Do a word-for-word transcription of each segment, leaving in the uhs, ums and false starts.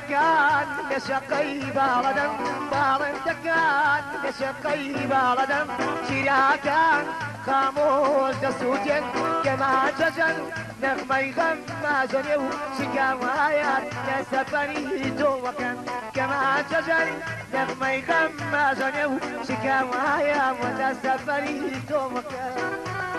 دكان لشقي باردم باردم دكان لشقي باردم شراكان خاموش دسوتين كما ججن نغمي غما جنيو شكاوايات لسفري توكن كما ججن نغمي غما جنيو شكاوايات لسفري توكن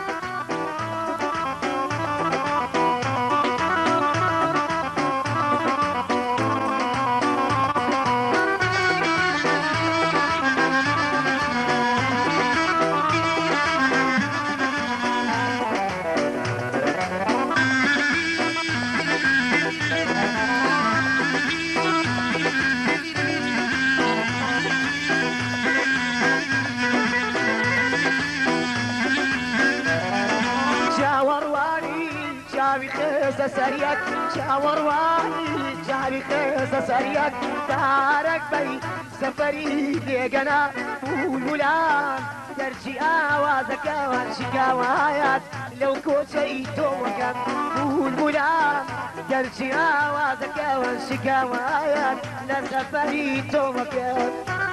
شاوي خيس سريك شاور واني شاوي خيس سريك دارك بي سفري ليقنا والولان ترجي آوازك وانشكاوايات لو كوشي توكن والولان ترجي آوازك وانشكاوايات لسفري توكن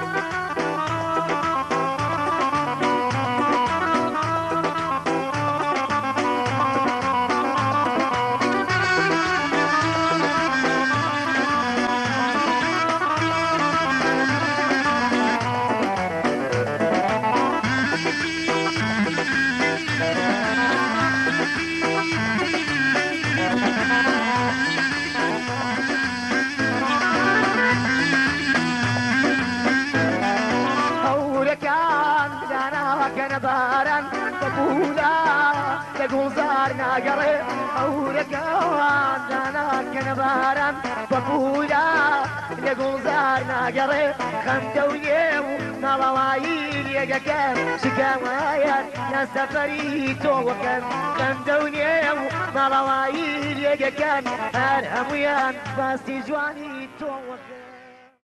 كان باران تقولا تقول زارنا قري أورك أنا كان باران تقولا تقول زارنا قري خمدوني نلاويل يا كام شكاوايات يا سفري توكل خمدوني نلاويل يا كام أنا ويان باستي جواني توكل